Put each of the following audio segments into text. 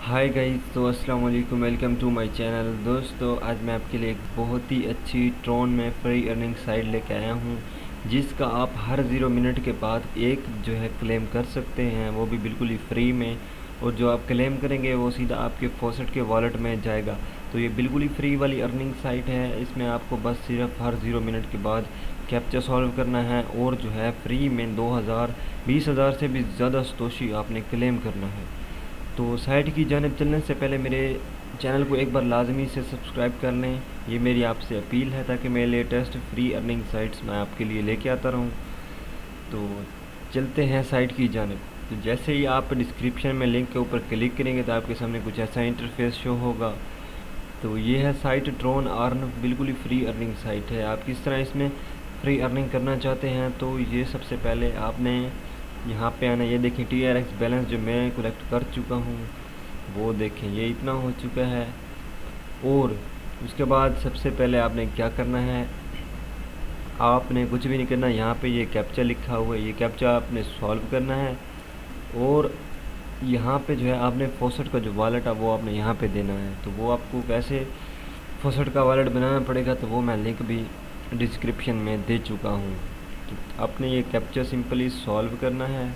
Hi guys, तो अस्सलाम वालेकुम, वेलकम टू माय चैनल। दोस्तों, आज मैं आपके लिए एक बहुत ही अच्छी ट्रोन में फ्री अर्निंग साइट लेके आया हूँ, जिसका आप हर 0 मिनट के बाद एक जो है क्लेम कर सकते हैं, वो भी बिल्कुल ही फ्री में। और जो आप क्लेम करेंगे वो सीधा आपके फॉसेट के वॉलेट में जाएगा। तो ये बिल्कुल ही फ्री वाली अर्निंग साइट है। इसमें आपको बस सिर्फ हर 0 मिनट के बाद कैप्चा सॉल्व करना है और जो है फ्री में 2000 20,000 से भी ज़्यादा सतोशी आपने क्लेम करना है। तो साइट की जानिब चलने से पहले मेरे चैनल को एक बार लाजमी से सब्सक्राइब कर लें। ये मेरी आपसे अपील है, ताकि मैं लेटेस्ट फ्री अर्निंग साइट्स मैं आपके लिए लेके आता रहूँ। तो चलते हैं साइट की जानिब। तो जैसे ही आप डिस्क्रिप्शन में लिंक के ऊपर क्लिक करेंगे तो आपके सामने कुछ ऐसा इंटरफेस शो होगा। तो ये है साइट ट्रोन अर्न, बिल्कुल ही फ्री अर्निंग साइट है। आप किस तरह इसमें फ्री अर्निंग करना चाहते हैं, तो ये सबसे पहले आपने यहाँ पे आना। ये देखें TRX बैलेंस जो मैं कलेक्ट कर चुका हूँ, वो देखें ये इतना हो चुका है। और उसके बाद सबसे पहले आपने क्या करना है, आपने कुछ भी नहीं करना। यहाँ पे ये कैप्चा लिखा हुआ है, ये कैप्चा आपने सॉल्व करना है। और यहाँ पे जो है आपने फॉसेट का जो वॉलेट है वो आपने यहाँ पे देना है। तो वो आपको कैसे फॉसेट का वॉलेट बनाना पड़ेगा, तो वो मैं लिंक भी डिस्क्रिप्शन में दे चुका हूँ। तो आपने ये कैप्चा सिंपली सॉल्व करना है।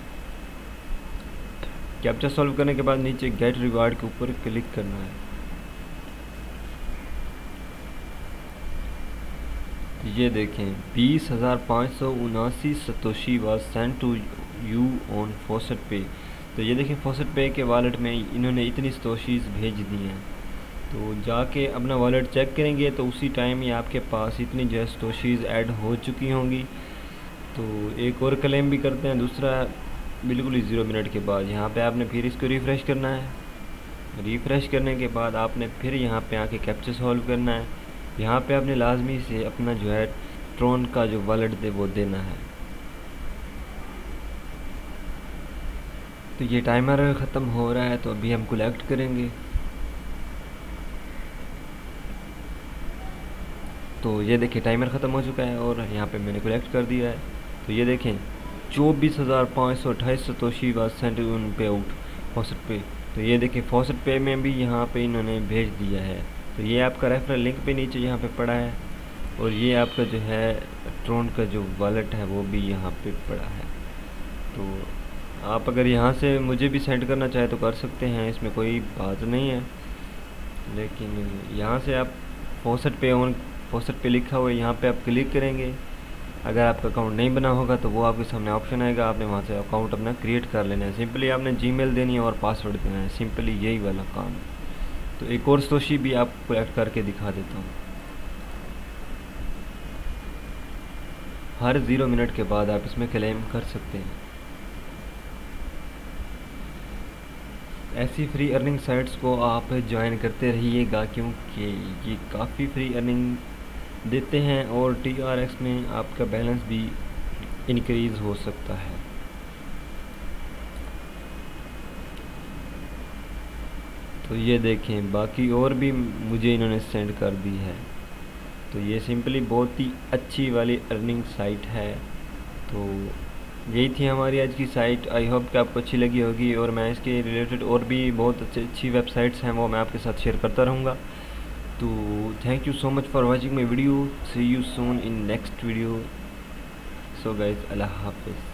कैप्चा सॉल्व करने के बाद नीचे गेट रिवार्ड के ऊपर क्लिक करना है। ये देखें 20,579 satoshi was send to you on faucet पे। तो ये देखें फॉसेट पे के वॉलेट में इन्होंने इतनी सतोशीज भेज दी हैं। तो जाके अपना वॉलेट चेक करेंगे तो उसी टाइम ही आपके पास इतनी जो है सतोशीज ऐड हो चुकी होंगी। तो एक और क्लेम भी करते हैं, दूसरा बिल्कुल ही 0 मिनट के बाद। यहाँ पे आपने फिर इसको रिफ़्रेश करना है। रिफ़्रेश करने के बाद आपने फिर यहाँ पे आके कैप्चा सॉल्व करना है। यहाँ पे आपने लाजमी से अपना जो है ट्रोन का जो वॉलेट दे वो देना है। तो ये टाइमर ख़त्म हो रहा है, तो अभी हम कलेक्ट करेंगे। तो ये देखिए टाइमर ख़त्म हो चुका है और यहाँ पे मैंने कलेक्ट कर दिया है। तो ये देखें 24,528 satoshi was sent on payout faucet पे। तो ये देखिए फॉसेट पे में भी यहाँ पे इन्होंने भेज दिया है। तो ये आपका रेफरल लिंक पे नीचे यहाँ पे पड़ा है, और ये आपका जो है ट्रोन का जो वॉलेट है वो भी यहाँ पे पड़ा है। तो आप अगर यहाँ से मुझे भी सेंड करना चाहे तो कर सकते हैं, इसमें कोई बात नहीं है। लेकिन यहाँ से आप फॉसेट पे लिखा हुआ है, यहाँ पे आप क्लिक करेंगे। अगर आपका अकाउंट नहीं बना होगा तो वो आपके सामने ऑप्शन आएगा, आपने वहाँ से अकाउंट अपना क्रिएट कर लेना है। सिंपली आपने जीमेल देनी है और पासवर्ड देना है, सिंपली यही वाला काम है। तो एक और सतोशी भी आपको कलेक्ट करके दिखा देता हूँ। हर 0 मिनट के बाद आप इसमें क्लेम कर सकते हैं। ऐसी फ्री अर्निंग साइट्स को आप ज्वाइन करते रहिएगा, क्योंकि ये काफ़ी फ्री अर्निंग देते हैं और TRX में आपका बैलेंस भी इंक्रीज़ हो सकता है। तो ये देखें बाकी और भी मुझे इन्होंने सेंड कर दी है। तो ये सिंपली बहुत ही अच्छी वाली अर्निंग साइट है। तो यही थी हमारी आज की साइट। आई होप कि आपको अच्छी लगी होगी, और मैं इसके रिलेटेड और भी बहुत अच्छी वेबसाइट्स हैं वो मैं आपके साथ शेयर करता रहूँगा। तो thank you so much for watching my video. See you soon in next video. So guys, अल्लाह हाफिज़।